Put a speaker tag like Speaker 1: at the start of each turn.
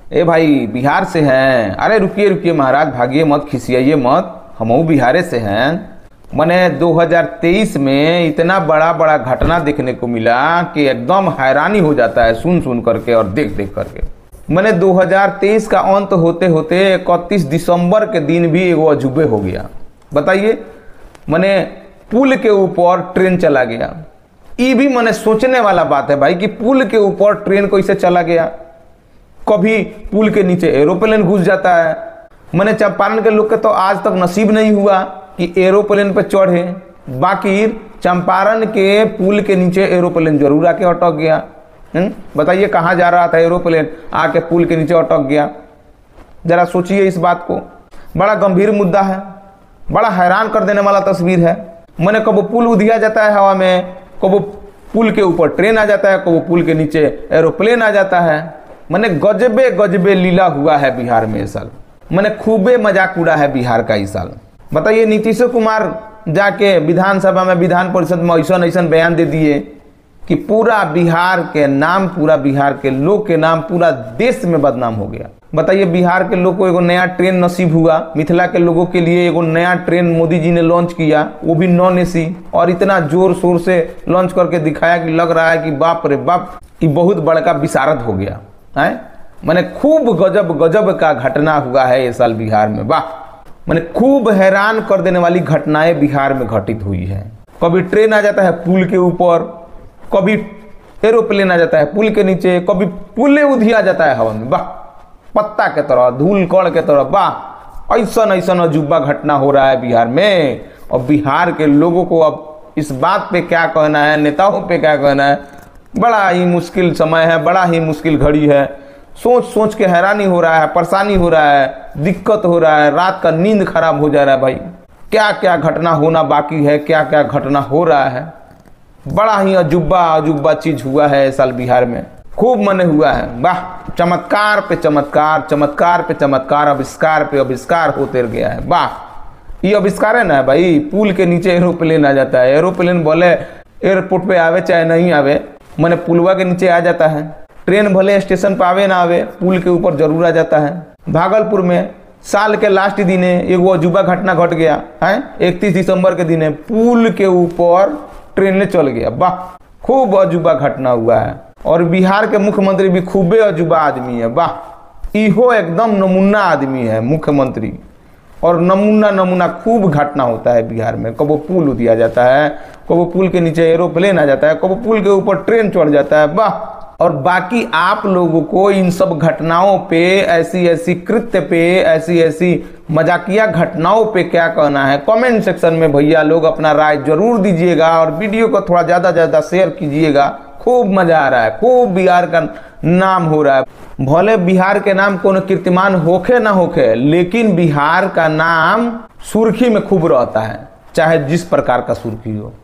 Speaker 1: ए भाई बिहार से हैं। अरे रुकिए रुकिए महाराज, भागिए मत, खिसियाइए मत, हमहू बिहारे से हैं। मैंने 2023 में इतना बड़ा बड़ा घटना देखने को मिला कि एकदम हैरानी हो जाता है सुन सुन करके और देख देख करके। मैंने 2023 का अंत होते होते 31 दिसंबर के दिन भी एगो अजूबे हो गया। बताइए, मैंने पुल के ऊपर ट्रेन चला गया। ये भी मैंने सोचने वाला बात है भाई कि पुल के ऊपर ट्रेन कैसे चला गया। कभी पुल के नीचे एरोप्लेन घुस जाता है। मैंने चंपारण के लोग के तो आज तक नसीब नहीं हुआ कि एरोप्लेन पर चढ़े, बाकी चंपारण के पुल के नीचे एरोप्लेन जरूर आके अटक गया। बताइए कहाँ जा रहा था एरोप्लेन, आके पुल के नीचे अटक गया। जरा सोचिए इस बात को। बड़ा गंभीर मुद्दा है, बड़ा हैरान कर देने वाला तस्वीर है। मैंने कब पुल उधिया जाता है हवा में, कब पुल के ऊपर ट्रेन आ जाता है, कब पुल के नीचे एरोप्लेन आ जाता है। मैंने गजबे गजबे लीला हुआ है बिहार में इस साल। मैंने खूबे मजाक उड़ा है बिहार का इस साल। बताइए, नीतीश कुमार जाके विधानसभा में, विधान परिषद में ऐसा ऐसा बयान दे दिए कि पूरा बिहार के नाम, पूरा बिहार के लोग के नाम पूरा देश में बदनाम हो गया। बताइए, बिहार के लोग को एगो नया ट्रेन नसीब हुआ। मिथिला के लोगों के लिए एगो नया ट्रेन मोदी जी ने लॉन्च किया, वो भी नॉन एसी, और इतना जोर शोर से लॉन्च करके दिखाया कि लग रहा है कि बाप रे बाप, ये बहुत बड़का विशारद हो गया है। मैंने खूब गजब गजब का घटना हुआ है ये साल बिहार में। वाह, मैंने खूब हैरान कर देने वाली घटनाएं बिहार में घटित हुई है। कभी ट्रेन आ जाता है पुल के ऊपर, कभी एरोप्लेन आ जाता है पुल के नीचे, कभी पुल उधिया जाता है हवा में। वाह, पत्ता के तरह, धूल कण के तरह। वाह, ऐसा ऐसा अजूबा घटना हो रहा है बिहार में। और बिहार के लोगों को अब इस बात पे क्या कहना है, नेताओं पे क्या कहना है। बड़ा ही मुश्किल समय है, बड़ा ही मुश्किल घड़ी है। सोच सोच के हैरानी हो रहा है, परेशानी हो रहा है, दिक्कत हो रहा है, रात का नींद खराब हो जा रहा है। भाई क्या क्या घटना होना बाकी है, क्या क्या घटना हो रहा है। बड़ा ही अजूबा अजूबा चीज हुआ है इस साल बिहार में, खूब मने हुआ है। वाह, चमत्कार पे चमत्कार, चमत्कार पे चमत्कार, आविष्कार पे आविष्कार होते गया है। वाह, ये आविष्कार है ना भाई, पुल के नीचे एरोप्लेन आ जाता है। एरोप्लेन भले एयरपोर्ट पे आवे चाहे नहीं आवे, मैंने पुलवा के नीचे आ जाता है। ट्रेन भले स्टेशन पर आवे ना आवे, पुल के ऊपर जरूर आ जाता है। भागलपुर में साल के लास्ट दिने एगो अजूबा घटना घट गया है। 31 दिसंबर के दिने पुल के ऊपर ट्रेन चल गया। वाह, खूब अजूबा घटना हुआ है। और बिहार के मुख्यमंत्री भी खूबे अजूबा आदमी है। वाह, इहो एकदम नमूना आदमी है मुख्यमंत्री। और नमूना नमूना खूब घटना होता है बिहार में। कबो पुल उधिया जाता है, कबो पुल के नीचे एरोप्लेन आ जाता है, कबो पुल के ऊपर ट्रेन चढ़ जाता है। वाह, और बाकी आप लोगों को इन सब घटनाओं पे, ऐसी ऐसी कृत्य पे, ऐसी ऐसी मजाकिया घटनाओं पे क्या कहना है, कमेंट सेक्शन में भैया लोग अपना राय जरूर दीजिएगा। और वीडियो को थोड़ा ज़्यादा शेयर कीजिएगा। खूब मजा आ रहा है, खूब बिहार का नाम हो रहा है। भले बिहार के नाम कोनो कीर्तिमान होखे ना होखे, लेकिन बिहार का नाम सुर्खी में खूब रहता है, चाहे जिस प्रकार का सुर्खी हो।